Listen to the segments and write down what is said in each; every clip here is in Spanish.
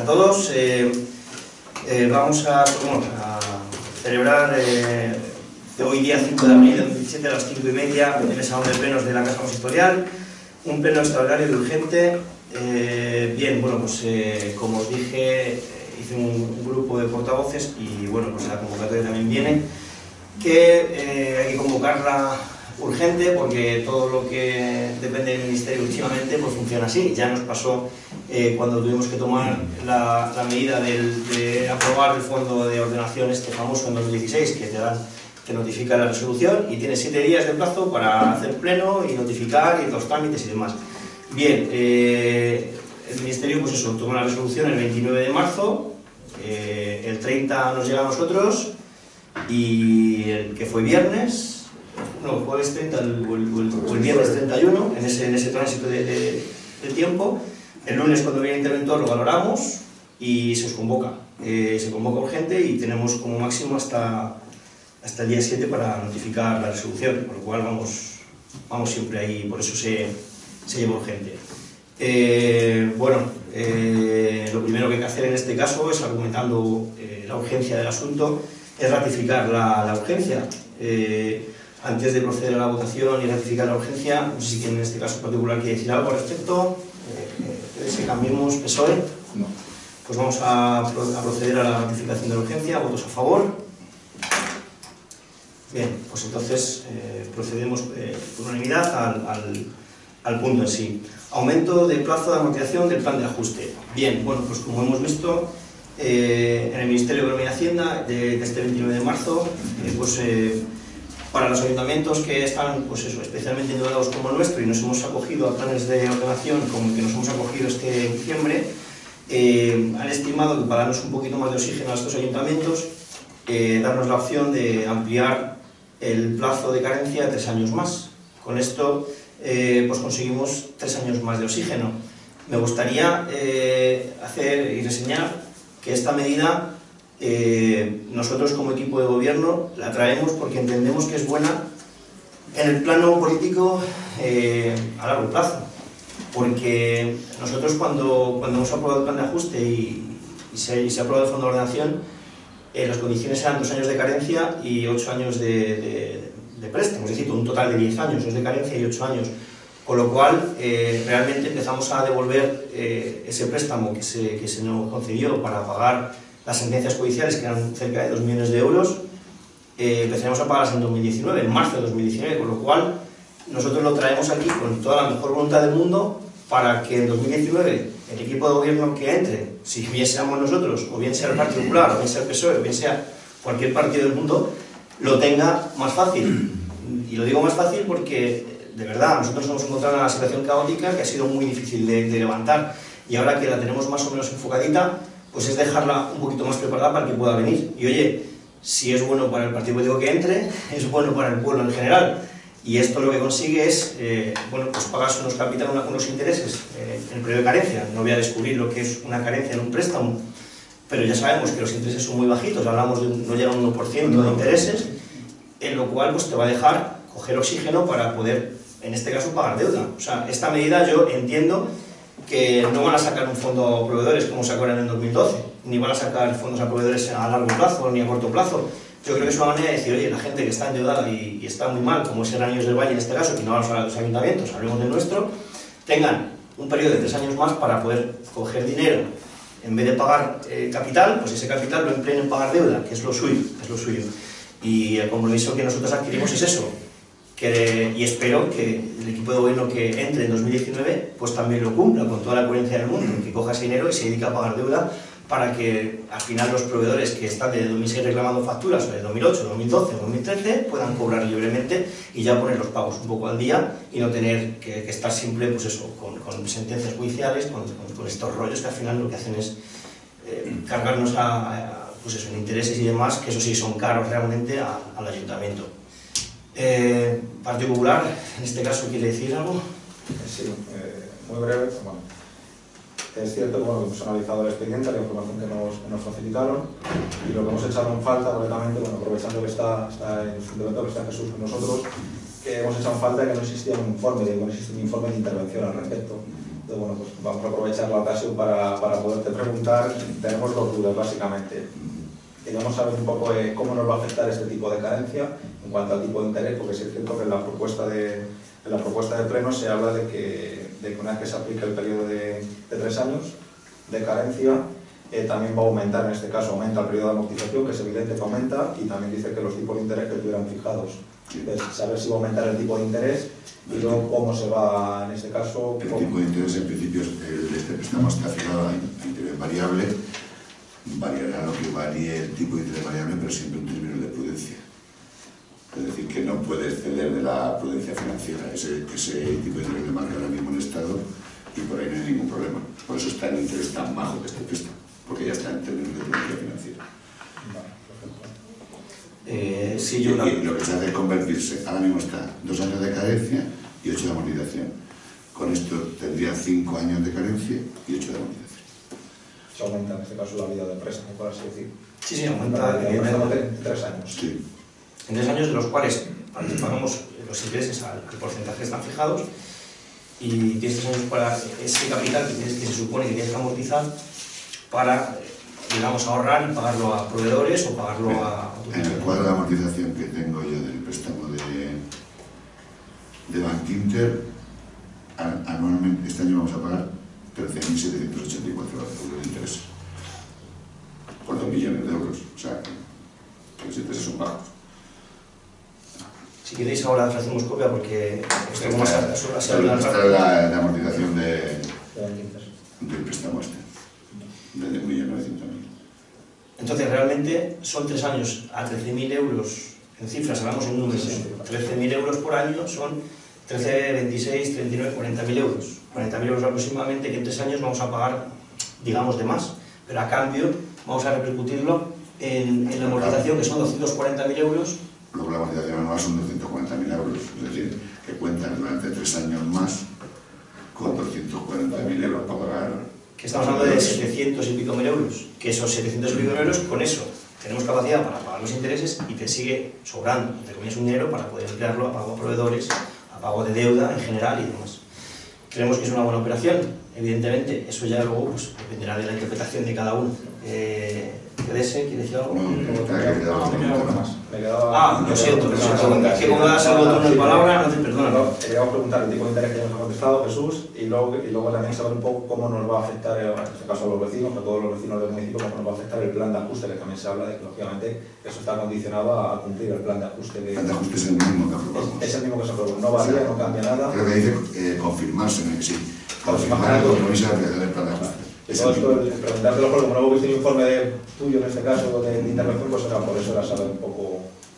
a todos. Vamos a celebrar hoy día 5 de abril de 2017 a las 5:30 en el Salón de Plenos de la Casa Consistorial, un pleno extraordinario y urgente. Bien, bueno, pues como os dije, hice un grupo de portavoces y bueno, pues la convocatoria también viene, que hay que convocarla urgente porque todo lo que depende del Ministerio últimamente pues funciona así. Ya nos pasó cuando tuvimos que tomar la medida de aprobar el fondo de ordenación este famoso en 2016, que te notifica la resolución y tienes 7 días de plazo para hacer pleno y notificar y los trámites y demás. Bien, el Ministerio pues eso, tomó la resolución el 29 de marzo, el 30 nos llega a nosotros y el que fue viernes, no, jueves 30 o el viernes 31, en ese tránsito de tiempo. El lunes, cuando viene el interventor, lo valoramos y se os convoca. Se convoca urgente y tenemos como máximo hasta el día 7 para notificar la resolución, por lo cual vamos siempre ahí, por eso se lleva urgente. Lo primero que hay que hacer en este caso es, argumentando la urgencia del asunto, es ratificar la urgencia. Antes de proceder a la votación y ratificar la urgencia, no sé si quieren en este caso particular quiere decir algo al respecto. Si cambiemos PSOE, no. Pues vamos a proceder a la ratificación de la urgencia. ¿Votos a favor? Bien, pues entonces procedemos por unanimidad al punto en sí. Aumento del plazo de amortización del plan de ajuste. Bien, bueno, pues como hemos visto, en el Ministerio de Economía y Hacienda, de este 29 de marzo, para los ayuntamientos que están pues eso, especialmente endeudados como el nuestro y nos hemos acogido a planes de ordenación como el que nos hemos acogido este diciembre, han estimado que para darnos un poquito más de oxígeno a estos ayuntamientos, darnos la opción de ampliar el plazo de carencia a 3 años más. Con esto pues conseguimos 3 años más de oxígeno. Me gustaría hacer y reseñar que esta medida nosotros como equipo de gobierno la traemos porque entendemos que es buena en el plano político a largo plazo, porque nosotros cuando hemos aprobado el plan de ajuste y se ha aprobado el fondo de ordenación, las condiciones eran 2 años de carencia y 8 años de préstamo, es decir, un total de 10 años, 2 de carencia y 8 años, con lo cual realmente empezamos a devolver ese préstamo que se nos concedió para pagar las sentencias judiciales, que eran cerca de 2 millones de euros, empezaremos a pagarlas en 2019, en marzo de 2019, con lo cual nosotros lo traemos aquí con toda la mejor voluntad del mundo para que en 2019 el equipo de gobierno que entre, si bien seamos nosotros, o bien sea el Partido Popular, o bien sea el PSOE, o bien sea cualquier partido del mundo, lo tenga más fácil. Y lo digo más fácil porque, de verdad, nosotros nos hemos encontrado en una situación caótica que ha sido muy difícil de levantar, y ahora que la tenemos más o menos enfocadita, pues es dejarla un poquito más preparada para que pueda venir. Y oye, si es bueno para el partido político que entre, es bueno para el pueblo en general. Y esto lo que consigue es, pues pagas unos capitales, unos intereses en el periodo de carencia. No voy a descubrir lo que es una carencia en un préstamo, pero ya sabemos que los intereses son muy bajitos, hablamos de no llega a un 1% de intereses, en lo cual pues te va a dejar coger oxígeno para poder, en este caso, pagar deuda. O sea, esta medida yo entiendo que no van a sacar un fondo a proveedores como sacaron en el 2012, ni van a sacar fondos a proveedores a largo plazo ni a corto plazo. Yo creo que es una manera de decir, oye, la gente que está endeudada y está muy mal, como es el Años del Valle en este caso, que no vamos a hablar de los ayuntamientos, hablemos del nuestro, tengan un periodo de 3 años más para poder coger dinero, en vez de pagar capital, pues ese capital lo empleen en pagar deuda, que es lo suyo, Y el compromiso que nosotros adquirimos es eso, y espero que el equipo de gobierno que entre en 2019 pues también lo cumpla con toda la coherencia del mundo, que coja ese dinero y se dedique a pagar deuda para que al final los proveedores que están desde 2006 reclamando facturas, o de 2008, 2012 o 2013, puedan cobrar libremente y ya poner los pagos un poco al día y no tener que estar siempre pues eso, con sentencias judiciales, con estos rollos que al final lo que hacen es cargarnos pues eso, en intereses y demás, que eso sí son caros realmente al ayuntamiento. Partido Popular, en este caso, ¿quiere decir algo? Sí, muy breve. Bueno, es cierto que hemos analizado el expediente, la información que nos facilitaron, y lo que hemos echado en falta, completamente, aprovechando que está en su interventor, que está Jesús con nosotros, que hemos echado en falta que no existía un informe, que no existe un informe de intervención al respecto. Entonces, bueno, pues vamos a aprovechar la ocasión para poderte preguntar. Tenemos dos dudas, básicamente. Queríamos saber un poco cómo nos va a afectar este tipo de carencia en cuanto al tipo de interés, porque sí es cierto que en la propuesta de pleno se habla de que una vez que se aplique el periodo de 3 años de carencia, también va a aumentar, en este caso aumenta el periodo de amortización, que es evidente que aumenta, y también dice que los tipos de interés que estuvieran fijados. Entonces, saber si va a aumentar el tipo de interés y luego cómo se va, en este caso... El tipo de interés, en principio, este préstamo está fijado a interés variable. Variará lo que varíe el tipo de interés variable, pero siempre en términos de prudencia. Es decir, que no puede exceder de la prudencia financiera. Ese tipo de interés le marca ahora mismo el Estado y por ahí no hay ningún problema. Por eso está el interés tan bajo que este préstamo, porque ya está en términos de prudencia financiera. Sí, Y lo que se hace es convertirse, ahora mismo está 2 años de carencia y 8 de amortización. Con esto tendría 5 años de carencia y 8 de amortización. Se aumenta en este caso la vida del préstamo, por así decir. Sí, aumenta en 3 años. Sí. En 3 años, de los cuales antes pagamos los intereses al porcentaje que están fijados, y tienes 3 años para ese capital que se supone que tienes que amortizar para, digamos, ahorrar y pagarlo a proveedores o pagarlo a... En el cuadro de amortización que tengo yo del préstamo de Bankinter, anualmente, este año vamos a pagar 13.784 euros de interés por 2 millones de euros, o sea, que los intereses son bajos. Si queréis ahora os hacemos copia porque esto como Esta es la amortización del préstamo este, de 1.900.000. Entonces realmente son 3 años a 13.000 euros en cifras, hablamos en números, 13.000 euros por año son 13, 26, 39, 40.000 euros. 40.000 euros aproximadamente que en 3 años vamos a pagar, digamos, de más, pero a cambio vamos a repercutirlo en la amortización, que son 240.000 euros. Luego la amortización anual son 240.000 euros, es decir, que cuentan durante 3 años más con 240.000 euros para pagar. Que estamos hablando de 700 y pico mil euros, que esos 700 y pico mil euros, con eso tenemos capacidad para pagar los intereses y te sigue sobrando, entre comillas, un dinero para poder emplearlo a pago a proveedores, a pago de deuda en general y demás. Creemos que es una buena operación, evidentemente, eso ya luego pues, dependerá de la interpretación de cada uno. ¿PDS quiere decir algo? No, me quedaba una más. Lo siento, que como das al botón de palabra, no te perdono. Queríamos preguntar el tipo de interés que ya nos ha contestado Jesús y luego también saber un poco cómo nos va a afectar, en este caso a los vecinos, a todos los vecinos del municipio, cómo nos va a afectar el plan de ajuste, que también se habla de que lógicamente eso está condicionado a cumplir el plan de ajuste. El plan de ajuste es el mismo que aprobamos. Es el mismo que se aprobó, no varía, no cambia nada. Creo que dice confirmarse, sí. Confirmar el compromiso de aplicación del plan de ajuste. Todo esto, preguntártelo porque como no hemos visto un informe tuyo en este caso de intervención, pues era por eso era saber un poco...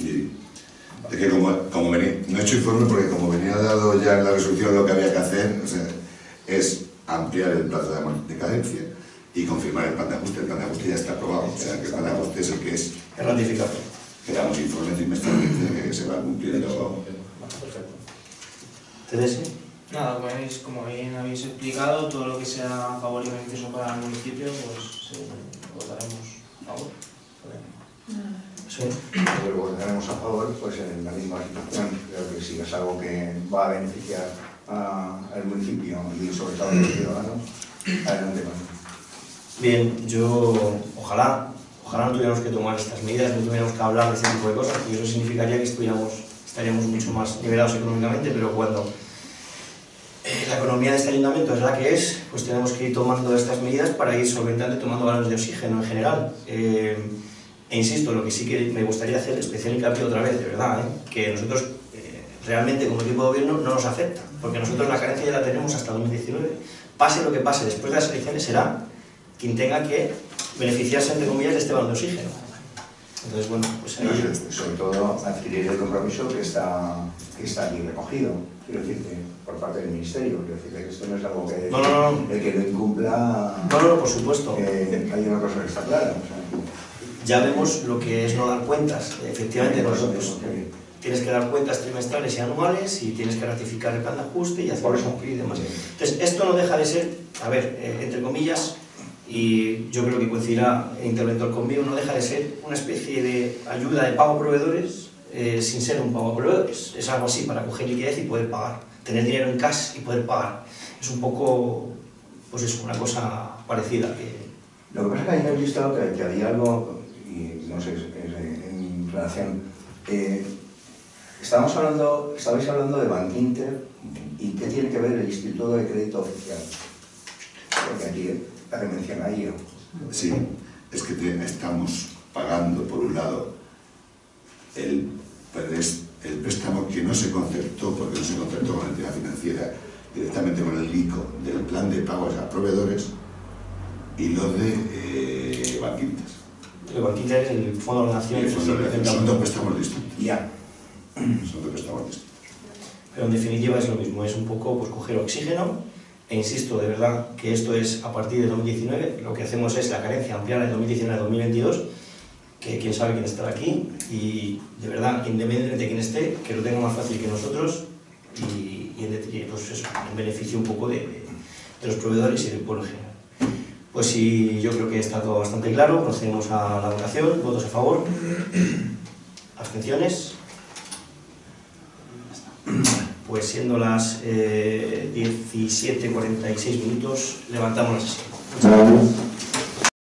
Es que como venía, no he hecho informe porque como venía dado ya en la resolución lo que había que hacer, o sea, es ampliar el plazo de cadencia y confirmar el plan de ajuste. El plan de ajuste ya está aprobado, o sea que el plan de ajuste es el que es ratificado. Que damos informes trimestralmente que se va cumpliendo. Perfecto. ¿TDS? Nada, pues como bien habéis explicado, todo lo que sea a favor y beneficioso para el municipio, pues votaremos a favor. Sí. Lo votaremos a favor, pues en la misma situación. Creo que sí es algo que va a beneficiar al municipio y sobre todo a los ciudadanos. Adelante con ello. Bien, yo ojalá no tuviéramos que tomar estas medidas, no tuviéramos que hablar de este tipo de cosas, porque eso significaría que estaríamos mucho más nivelados económicamente, pero cuando la economía de este ayuntamiento es la que es, pues tenemos que ir tomando estas medidas para ir solventando y tomando balones de oxígeno en general. E insisto, lo que sí que me gustaría hacer, especial hincapié otra vez, de verdad, que nosotros realmente como equipo de gobierno no nos afecta, porque nosotros la carencia ya la tenemos hasta 2019. Pase lo que pase después de las elecciones, será quien tenga que beneficiarse, entre comillas, de este balón de oxígeno. Entonces, bueno, pues ahí... Sobre todo adquirir el compromiso que está aquí recogido, quiero decirte, por parte del Ministerio. Quiero decirte que esto no es algo que el que lo incumpla... No, por supuesto. Hay una cosa que está clara. O sea, ya vemos lo que es no dar cuentas. Efectivamente, nosotros tienes que dar cuentas trimestrales y anuales y tienes que ratificar el plan de ajuste y hacerlo cumplir y demás. Entonces, esto no deja de ser, a ver, entre comillas, y yo creo que coincidirá el interventor conmigo, no deja de ser una especie de ayuda de pago a proveedores sin ser un pago a proveedores. Es algo así para coger liquidez y poder pagar, tener dinero en cash y poder pagar. Es es un poco, pues eso, una cosa parecida. Lo que pasa es que ayer he visto que había algo, y no sé, en relación... estabais hablando de Bankinter, y qué tiene que ver el Instituto de Crédito Oficial. Porque aquí hace mención a ello. Sí, es que estamos pagando, por un lado, el préstamo que no se concertó, porque no se concertó con la entidad financiera, directamente con el ICO del plan de pagos a proveedores, y lo de Bankinter. El Bankinter es el Fondo de Ordenación. Son dos préstamos distintos. Ya. Son dos préstamos distintos. Pero en definitiva es lo mismo, es un poco pues, coger oxígeno, e insisto, de verdad, que esto es a partir de 2019, lo que hacemos es la carencia ampliar de 2019 a 2022, que quién sabe quién estará aquí, y de verdad, independientemente de quién esté, que lo tenga más fácil que nosotros, y pues eso, en beneficio un poco de los proveedores y del pueblo en general. Pues sí, yo creo que está todo bastante claro, procedemos a la votación, votos a favor, abstenciones. Pues siendo las 17:46 minutos, levantamos la sesión. Muchas gracias.